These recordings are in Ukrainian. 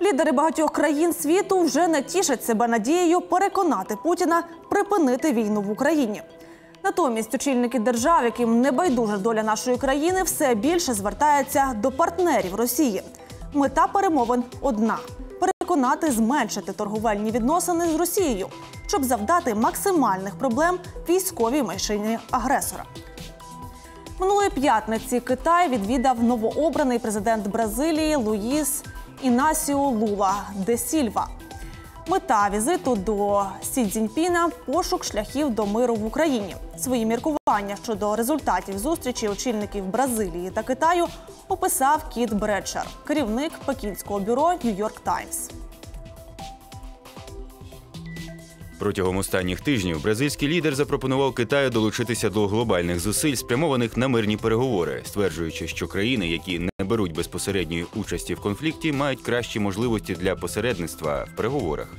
Лідери багатьох країн світу вже не тішать себе надією переконати Путіна припинити війну в Україні. Натомість очільники держав, яким не байдужа доля нашої країни, все більше звертаються до партнерів Росії. Мета перемовин одна – переконати зменшити торговельні відносини з Росією, щоб завдати максимальних проблем військовій машині агресора. Минулої п'ятниці Китай відвідав новообраний президент Бразилії Луїс Інасіу Лула де Сільва. Мета візиту до Сі Цзіньпіна – пошук шляхів до миру в Україні. Свої міркування щодо результатів зустрічі очільників Бразилії та Китаю описав Кіт Бредшер, керівник пекінського бюро «Нью-Йорк Таймс». Протягом останніх тижнів бразильський лідер запропонував Китаю долучитися до глобальних зусиль, спрямованих на мирні переговори, стверджуючи, що країни, які не беруть безпосередньої участі в конфлікті, мають кращі можливості для посередництва в переговорах.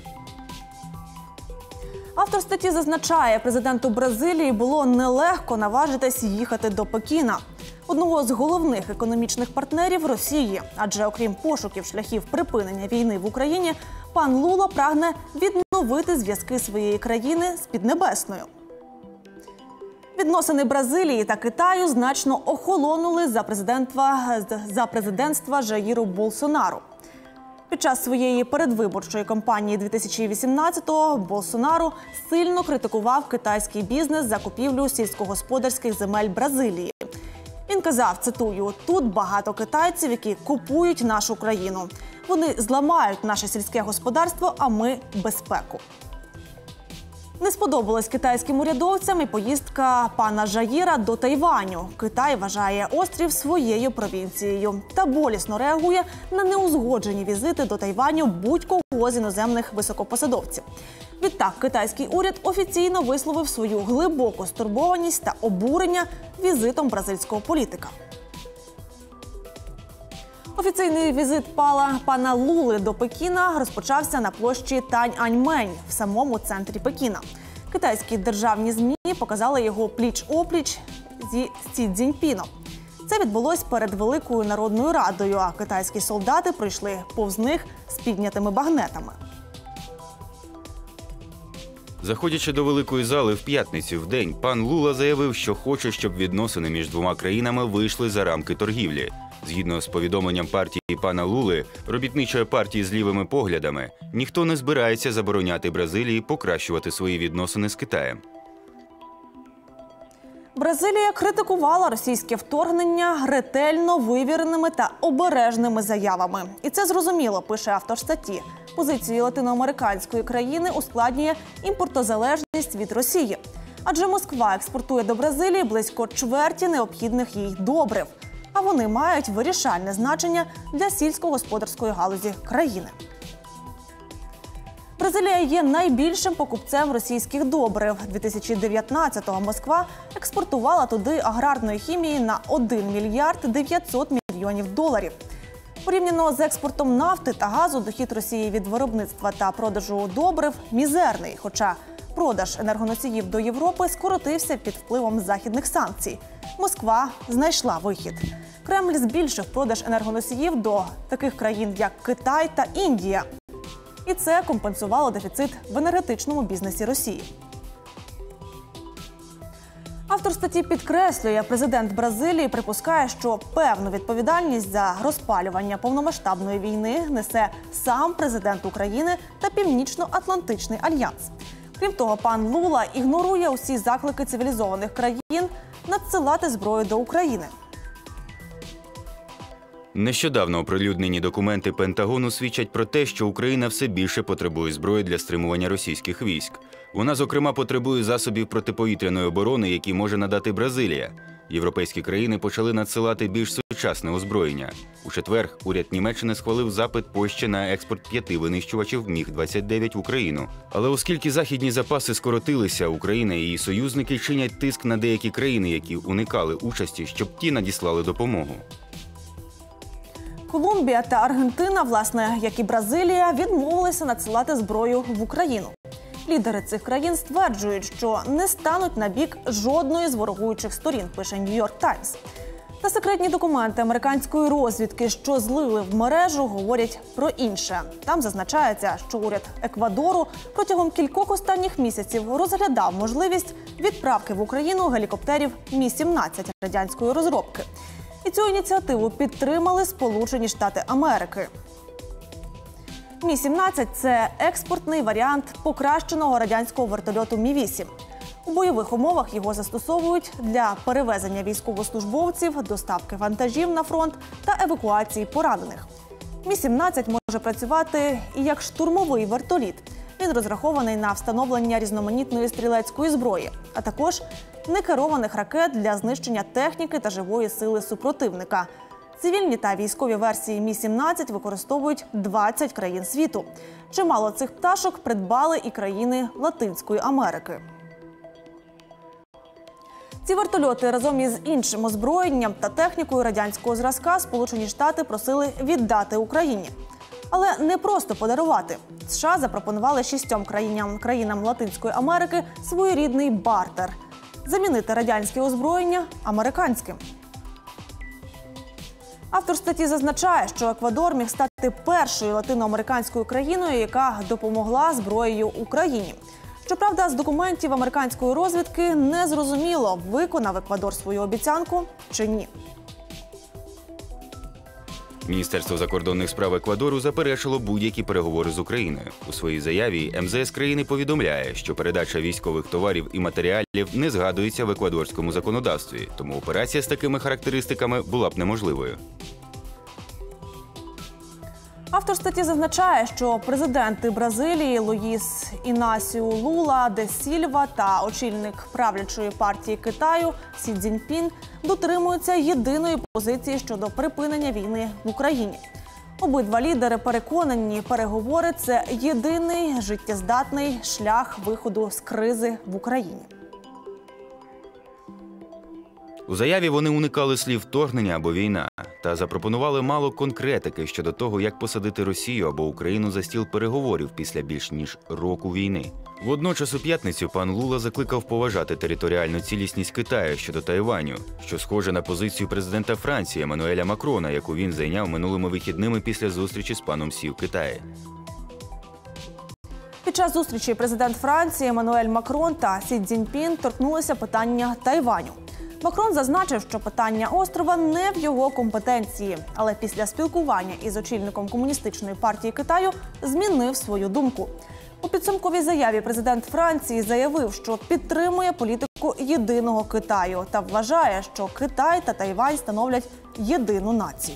Автор статті зазначає, президенту Бразилії було нелегко наважитись їхати до Пекіна, одного з головних економічних партнерів Росії. Адже окрім пошуків шляхів припинення війни в Україні, пан Лула прагне відновити зв'язки своєї країни з Піднебесною. Відносини Бразилії та Китаю значно охолонули за президентства Жаїру Болсонару. Під час своєї передвиборчої кампанії 2018-го Болсонару сильно критикував китайський бізнес за купівлю сільськогосподарських земель Бразилії. Він казав, цитую, «Тут багато китайців, які купують нашу країну. Вони зламають наше сільське господарство, а ми – безпеку». Не сподобалась китайським урядовцям і поїздка пана Жаїра до Тайваню. Китай вважає острів своєю провінцією та болісно реагує на неузгоджені візити до Тайваню будь-кого з іноземних високопосадовців. Відтак, китайський уряд офіційно висловив свою глибоку стурбованість та обурення візитом бразильського політика. Офіційний візит пана Лули до Пекіна розпочався на площі Тяньаньмень в самому центрі Пекіна. Китайські державні ЗМІ показали його пліч-опліч зі Сі Цзіньпіном. Це відбулось перед Великою Народною Радою, а китайські солдати пройшли повз них з піднятими багнетами. Заходячи до Великої зали в п'ятницю вдень, пан Лула заявив, що хоче, щоб відносини між двома країнами вийшли за рамки торгівлі. Згідно з повідомленням партії пана Лули, робітничої партії з лівими поглядами, ніхто не збирається забороняти Бразилії покращувати свої відносини з Китаєм. Бразилія критикувала російське вторгнення ретельно вивіреними та обережними заявами. І це зрозуміло, пише автор статті. Позиції латиноамериканської країни ускладнює імпортозалежність від Росії. Адже Москва експортує до Бразилії близько чверті необхідних їй добрив. А вони мають вирішальне значення для сільськогосподарської галузі країни. Бразилія є найбільшим покупцем російських добрив. 2019-го Москва експортувала туди аграрної хімії на 1 мільярд 900 мільйонів доларів. Порівняно з експортом нафти та газу, дохід Росії від виробництва та продажу добрив мізерний, хоча продаж енергоносіїв до Європи скоротився під впливом західних санкцій. Москва знайшла вихід. Кремль збільшив продаж енергоносіїв до таких країн, як Китай та Індія. І це компенсувало дефіцит в енергетичному бізнесі Росії. Автор статті підкреслює, президент Бразилії припускає, що певну відповідальність за розпалювання повномасштабної війни несе сам президент України та Північно-Атлантичний альянс. Крім того, пан Лула ігнорує усі заклики цивілізованих країн надсилати зброю до України. Нещодавно оприлюднені документи Пентагону свідчать про те, що Україна все більше потребує зброї для стримування російських військ. Вона, зокрема, потребує засобів протиповітряної оборони, які може надати Бразилія. Європейські країни почали надсилати більш сучасне озброєння. У четвер уряд Німеччини схвалив запит Польщі на експорт 5 винищувачів Міг-29 в Україну. Але оскільки західні запаси скоротилися, Україна і її союзники чинять тиск на деякі країни, які уникали участі, щоб ті надіслали допомогу. Колумбія та Аргентина, власне, як і Бразилія, відмовилися надсилати зброю в Україну. Лідери цих країн стверджують, що не стануть на бік жодної з ворогуючих сторін, пише «Нью-Йорк Таймс». Та секретні документи американської розвідки, що злили в мережу, говорять про інше. Там зазначається, що уряд Еквадору протягом кількох останніх місяців розглядав можливість відправки в Україну гелікоптерів Мі-17 радянської розробки. І цю ініціативу підтримали Сполучені Штати Америки. Мі-17 – це експортний варіант покращеного радянського вертольоту Мі-8. У бойових умовах його застосовують для перевезення військовослужбовців, доставки вантажів на фронт та евакуації поранених. Мі-17 може працювати і як штурмовий вертоліт. Він розрахований на встановлення різноманітної стрілецької зброї, а також некерованих ракет для знищення техніки та живої сили супротивника. Цивільні та військові версії Мі-17 використовують 20 країн світу. Чимало цих пташок придбали і країни Латинської Америки. Ці вертольоти разом із іншим озброєнням та технікою радянського зразка Сполучені Штати просили віддати Україні. Але не просто подарувати. США запропонували 6 країнам Латинської Америки своєрідний бартер – замінити радянське озброєння американським. Автор статті зазначає, що Еквадор міг стати першою латиноамериканською країною, яка допомогла зброєю Україні. Щоправда, з документів американської розвідки не зрозуміло, виконав Еквадор свою обіцянку чи ні. Міністерство закордонних справ Еквадору заперечило будь-які переговори з Україною. У своїй заяві МЗС країни повідомляє, що передача військових товарів і матеріалів не згадується в еквадорському законодавстві, тому операція з такими характеристиками була б неможливою. Автор статті зазначає, що президенти Бразилії Луїс Інасіу Лула де Сільва та очільник правлячої партії Китаю Сі Цзіньпін дотримуються єдиної позиції щодо припинення війни в Україні. Обидва лідери переконані, переговори – це єдиний життєздатний шлях виходу з кризи в Україні. У заяві вони уникали слів «вторгнення» або «війна» та запропонували мало конкретики щодо того, як посадити Росію або Україну за стіл переговорів після більш ніж року війни. Водночас у п'ятницю пан Лула закликав поважати територіальну цілісність Китаю щодо Тайваню, що схоже на позицію президента Франції Еммануеля Макрона, яку він зайняв минулими вихідними після зустрічі з паном Сі в Китаї. Під час зустрічі президент Франції Еммануель Макрон та Сі Цзіньпін торкнулися питання Тайваню. Макрон зазначив, що питання острова не в його компетенції, але після спілкування із очільником Комуністичної партії Китаю змінив свою думку. У підсумковій заяві президент Франції заявив, що підтримує політику єдиного Китаю та вважає, що Китай та Тайвань становлять єдину націю.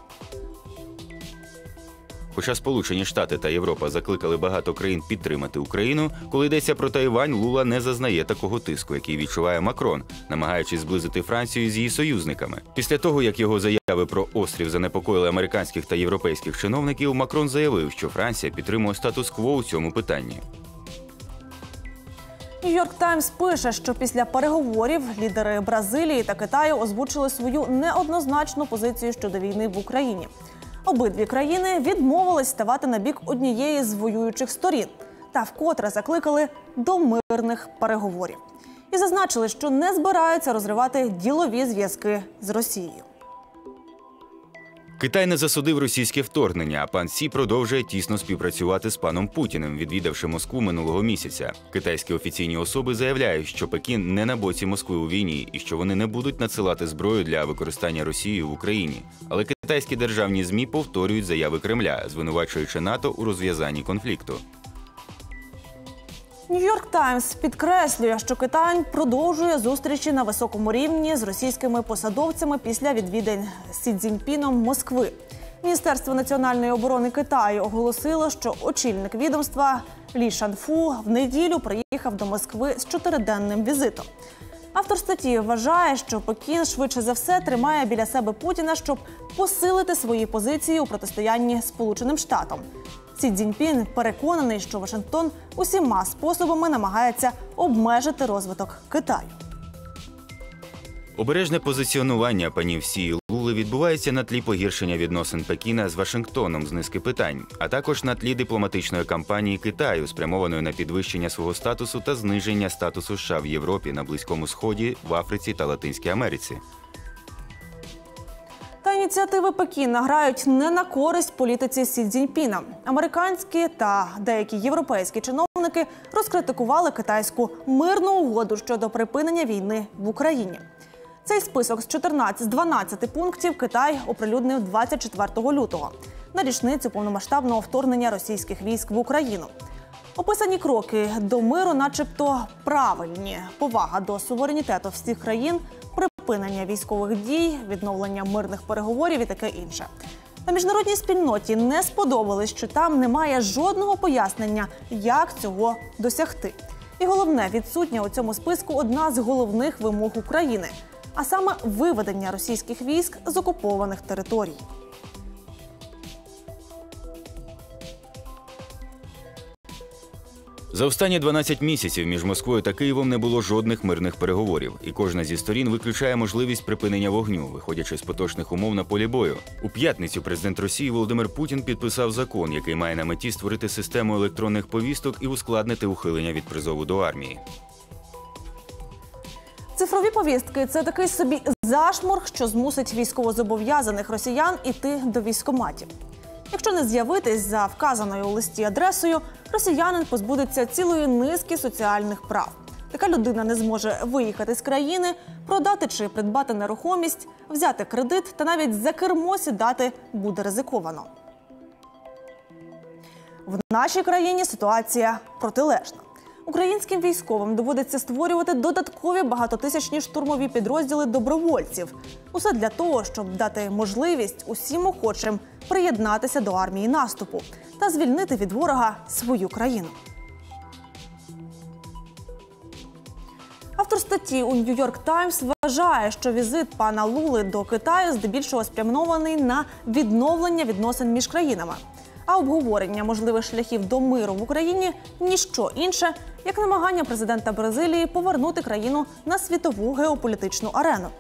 Хоча Сполучені Штати та Європа закликали багато країн підтримати Україну, коли йдеться про Тайвань, Лула не зазнає такого тиску, який відчуває Макрон, намагаючись зблизити Францію з її союзниками. Після того, як його заяви про острів занепокоїли американських та європейських чиновників, Макрон заявив, що Франція підтримує статус-кво у цьому питанні. Нью-Йорк Таймс пише, що після переговорів лідери Бразилії та Китаю озвучили свою неоднозначну позицію щодо війни в Україні. Обидві країни відмовились ставати на бік однієї з воюючих сторін та вкотре закликали до мирних переговорів. І зазначили, що не збираються розривати ділові зв'язки з Росією. Китай не засудив російське вторгнення, а пан Сі продовжує тісно співпрацювати з паном Путіним, відвідавши Москву минулого місяця. Китайські офіційні особи заявляють, що Пекін не на боці Москви у війні і що вони не будуть надсилати зброю для використання Росією в Україні. Але китайські державні ЗМІ повторюють заяви Кремля, звинувачуючи НАТО у розв'язанні конфлікту. Нью-Йорк Таймс підкреслює, що Китай продовжує зустрічі на високому рівні з російськими посадовцями після відвідань Сі Цзіньпіном Москви. Міністерство національної оборони Китаю оголосило, що очільник відомства Лі Шанфу в неділю приїхав до Москви з 4-денним візитом. Автор статті вважає, що Пекін швидше за все тримає біля себе Путіна, щоб посилити свої позиції у протистоянні Сполученим Штатам. Сі Цзіньпін переконаний, що Вашингтон усіма способами намагається обмежити розвиток Китаю. Обережне позиціонування панів Сі і Лули відбувається на тлі погіршення відносин Пекіна з Вашингтоном з низки питань, а також на тлі дипломатичної кампанії Китаю, спрямованої на підвищення свого статусу та зниження статусу США в Європі, на Близькому Сході, в Африці та Латинській Америці. ініціативи Пекіна грають не на користь політиці Сі Цзіньпіна. Американські та деякі європейські чиновники розкритикували китайську мирну угоду щодо припинення війни в Україні. Цей список з 12 пунктів Китай оприлюднив 24 лютого на річницю повномасштабного вторгнення російських військ в Україну. Описані кроки до миру начебто правильні. Повага до суверенітету всіх країн, припинення військових дій, відновлення мирних переговорів і таке інше. На міжнародній спільноті не сподобалось, що там немає жодного пояснення, як цього досягти. І головне, відсутня у цьому списку одна з головних вимог України, а саме виведення російських військ з окупованих територій. За останні 12 місяців між Москвою та Києвом не було жодних мирних переговорів, і кожна зі сторін виключає можливість припинення вогню, виходячи з поточних умов на полі бою. У п'ятницю президент Росії Володимир Путін підписав закон, який має на меті створити систему електронних повісток і ускладнити ухилення від призову до армії. Цифрові повістки – це такий собі зашморг, що змусить військовозобов'язаних росіян іти до військкоматів. Якщо не з'явитись за вказаною у листі адресою, росіянин позбудеться цілої низки соціальних прав. Така людина не зможе виїхати з країни, продати чи придбати нерухомість, взяти кредит та навіть за кермо сідати буде ризиковано. В нашій країні ситуація протилежна. Українським військовим доводиться створювати додаткові багатотисячні штурмові підрозділи добровольців. Усе для того, щоб дати можливість усім охочим приєднатися до армії наступу та звільнити від ворога свою країну. Автор статті у New York Times вважає, що візит пана Лули до Китаю здебільшого спрямований на відновлення відносин між країнами. А обговорення можливих шляхів до миру в Україні – ніщо інше, як намагання президента Бразилії повернути країну на світову геополітичну арену.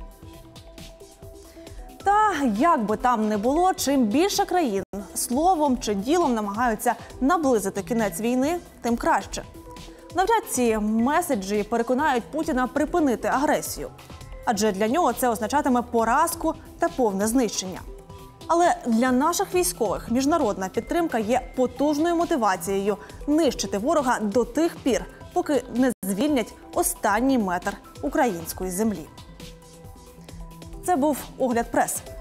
Та як би там не було, чим більше країн словом чи ділом намагаються наблизити кінець війни, тим краще. Навряд ці меседжі переконають Путіна припинити агресію. Адже для нього це означатиме поразку та повне знищення. Але для наших військових міжнародна підтримка є потужною мотивацією нищити ворога до тих пір, поки не звільнять останній метр української землі. Це був «Огляд преси».